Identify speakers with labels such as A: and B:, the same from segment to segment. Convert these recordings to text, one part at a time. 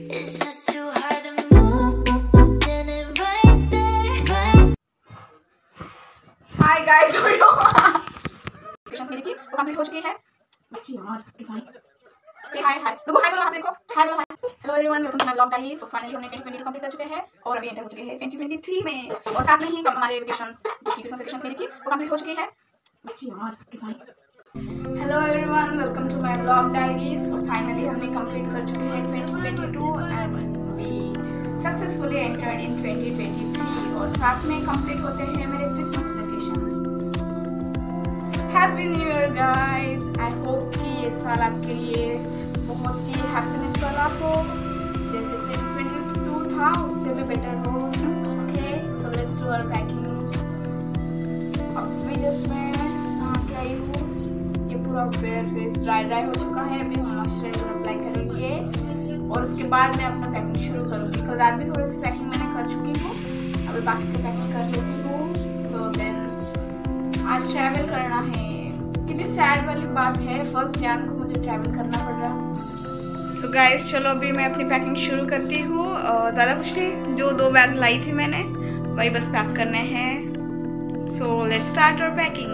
A: It's just too hard to move. Then it right there.
B: Hi guys, मेरी वो complete हो चुकी है। बच्ची यार से हाय हाय रुको, हाय बोलो, आप देखो, हाय बोलो, hi. Hello everyone, welcome to my blog diary. So finally हमने 2022 कंप्लीट कर चुके हैं और अभी एंटर हो चुके हैं 2023 में, और साथ में ही हमारे वेकेशंस जो कि क्रिसमस वेकेशंस के लिए वो कंप्लीट हो चुकी है। बच्ची यार hello everyone, welcome to my blog diary. So finally हमने कंप्लीट कर चुके हैं 2022 and we successfully entered in 2023, और साथ में कंप्लीट होते हैं मेरे Christmas vacations. Happy new year guys. I hope कि ये साल आपके लिए बहुत ही हैप्पीनेस वाला हो, जैसे 2022 था उससे भी बेटर हो। Okay, so let's do our packing. अभी जस्ट मैं नहा के आई हूँ, ये पूरा फेयर फेस ड्राई हो चुका है। अभी हम मॉइस्चराइजर अप्लाई करेंगे और उसके बाद मैं अपना पैकिंग शुरू करूँगी। कल रात भी थोड़ी सी पैकिंग मैंने कर चुकी हूँ, अभी बाकी की पैकिंग कर लेती हूँ। सो देन आज ट्रैवल करना है। कितनी सैड वाली बात है, 1 जनवरी को मुझे ट्रैवल करना पड़ रहा। सो गाइस, चलो अभी मैं अपनी पैकिंग शुरू करती हूँ। ज़्यादा कुछ नहीं, जो 2 बैग लाई थी मैंने वही बस पैक करने हैं। So let's start our packing.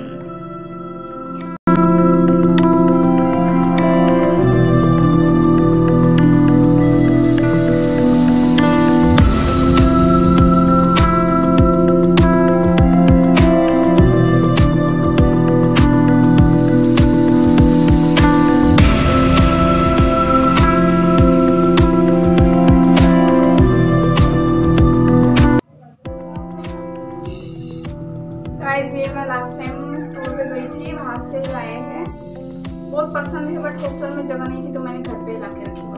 B: ये मैं लास्ट टाइम टूर पे गई थी, वहाँ से लाए हैं। बहुत पसंद है बट हॉस्टल में जगह नहीं थी तो मैंने घर पे ला के रखी।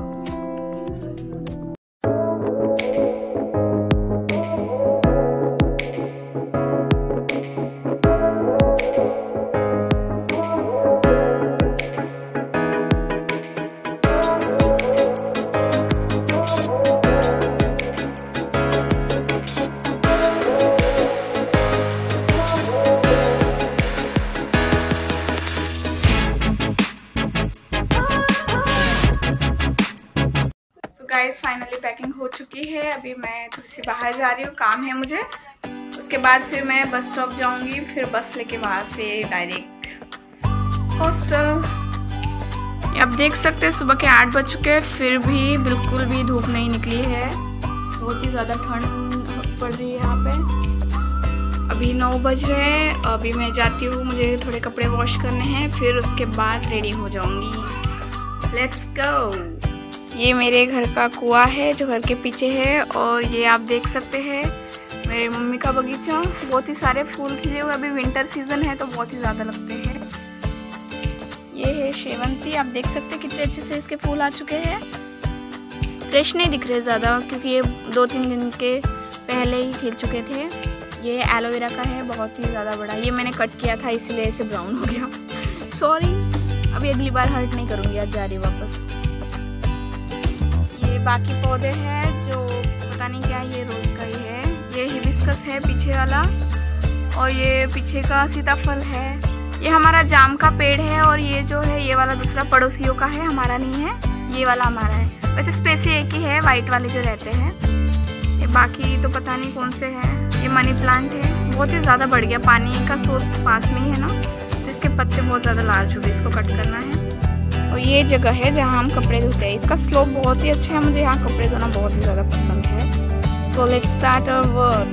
B: गाइस फाइनली पैकिंग हो चुकी है। अभी मैं थोड़ी सी बाहर जा रही हूँ, काम है मुझे। उसके बाद फिर मैं बस स्टॉप जाऊँगी, फिर बस लेके वहाँ से डायरेक्ट हॉस्टल। आप देख सकते हैं सुबह के 8 बज चुके हैं, फिर भी बिल्कुल भी धूप नहीं निकली है। बहुत ही ज़्यादा ठंड पड़ रही है यहाँ पे। अभी 9 बज रहे हैं। अभी मैं जाती हूँ, मुझे थोड़े कपड़े वॉश करने हैं, फिर उसके बाद रेडी हो जाऊँगी। Let's go. ये मेरे घर का कुआं है जो घर के पीछे है, और ये आप देख सकते हैं मेरे मम्मी का बगीचा। बहुत ही सारे फूल खिले हुए, अभी विंटर सीजन है तो बहुत ही ज़्यादा लगते हैं। ये है शेवंती, आप देख सकते हैं कितने अच्छे से इसके फूल आ चुके हैं। फ्रेश नहीं दिख रहे ज़्यादा क्योंकि ये 2-3 दिन के पहले ही खिल चुके थे। ये एलोवेरा का है, बहुत ही ज़्यादा बड़ा। ये मैंने कट किया था इसलिए इसे ब्राउन हो गया, सॉरी। अभी अगली बार हर्ट नहीं करूँगी, आज जा रही वापस। बाकी पौधे हैं जो पता नहीं क्या, ये रोज का ही है। ये हिबिस्कस है पीछे वाला, और ये पीछे का सीताफल है। ये हमारा जाम का पेड़ है, और ये जो है ये वाला दूसरा पड़ोसियों का है, हमारा नहीं है। ये वाला हमारा है। वैसे स्पेसी एक ही है, वाइट वाले जो रहते हैं। ये बाकी तो पता नहीं कौन से हैं। ये मनी प्लांट है, बहुत ही ज़्यादा बढ़ गया। पानी का सोर्स पास में ही है ना, तो इसके पत्ते बहुत ज़्यादा लार्ज हो गए, इसको कट करना है। और ये जगह है जहाँ हम कपड़े धोते हैं। इसका स्लोप बहुत ही अच्छा है, मुझे यहाँ कपड़े धोना बहुत ही ज़्यादा पसंद है। So let's start our work.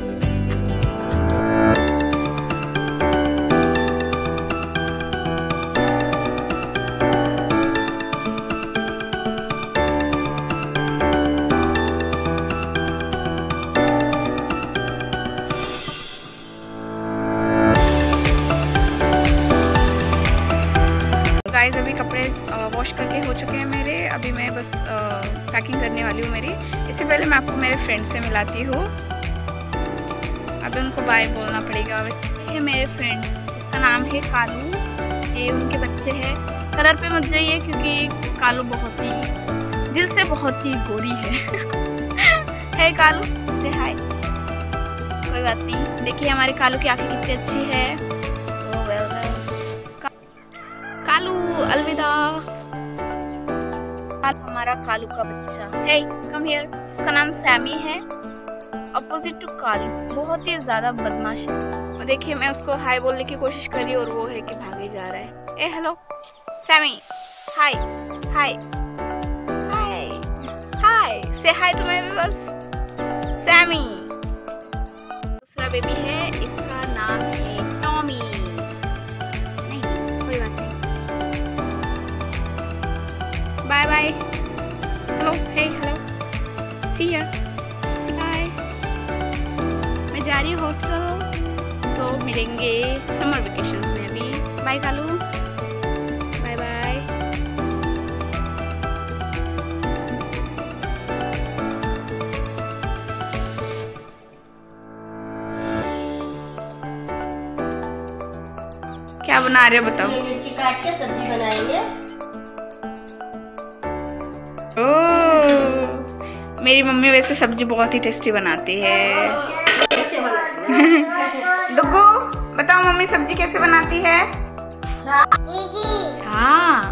B: Guys अभी कपड़े वॉश करके हो चुके हैं मेरे। अभी मैं बस पैकिंग करने वाली हूँ मेरी। इससे पहले मैं आपको मेरे फ्रेंड से मिलाती हूँ। अभी उनको बाय बोलना पड़ेगा। ये मेरे फ्रेंड्स, इसका नाम है कालू, ये उनके बच्चे हैं। कलर पे मत जाइए क्योंकि कालू बहुत ही दिल से बहुत ही गोरी है। है कालू, से हाय। कोई बात नहीं, देखिए हमारे कालू की आंखें कितनी अच्छी है। कालू अलविदा। हमारा कालू का बच्चा। Hey come here. इसका नाम सैमी है, अपोजिट टू कालू। बहुत ही ज़्यादा बदमाश है। और देखिए मैं उसको हाय बोलने की कोशिश करी और वो है कि भागे जा रहा है। ए हेलो सैमी, हाय हाय हाय हाय, से हाय तुम्हें भी बस। सैमी दूसरा बेबी है, इसका नाम है टॉमी। नहीं कोई बात नहीं। Bye bye. Hello hey hello, see here, see bye. मैं जा रही हूँ हॉस्टल, सो मिलेंगे समर वेकेशंस में अभी। Bye Kalu, bye bye. क्या बना रहे हो बताओ?
C: मिर्ची काट के सब्जी बनाएंगे।
B: ओह, मेरी मम्मी वैसे सब्जी बहुत ही टेस्टी बनाती है। दुग्गू बताओ मम्मी सब्जी कैसे बनाती है? हाँ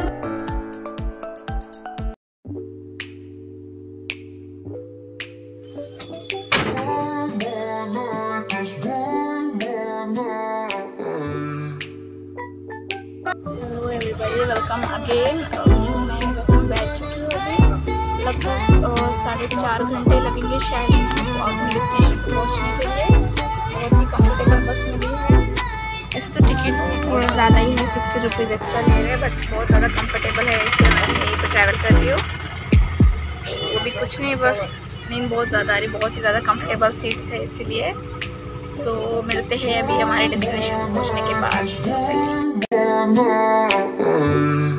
B: हेलो एवरीबॉडी, वेलकम अगेन। मैं बस में बैठ चुकी हूँ अभी। लगभग 4.5 घंटे लगेंगे शायद अपने डेस्टिनेशन पर पहुँचने के लिए। बहुत ही कंफर्टेबल बस मिली है। इस तो टिकट थोड़ा ज़्यादा ही है, 60 रुपीज़ एक्स्ट्रा ले रहे हैं, बट बहुत ज़्यादा कंफर्टेबल है, इसलिए मैं यहीं पर ट्रैवल कर रही हूँ। वो भी कुछ नहीं, बस नींद बहुत ज़्यादा आ रही, बहुत ही ज़्यादा कंफर्टेबल सीट्स है इसीलिए। सो मिलते हैं अभी हमारे डेस्टिनेशन पहुँचने के बाद।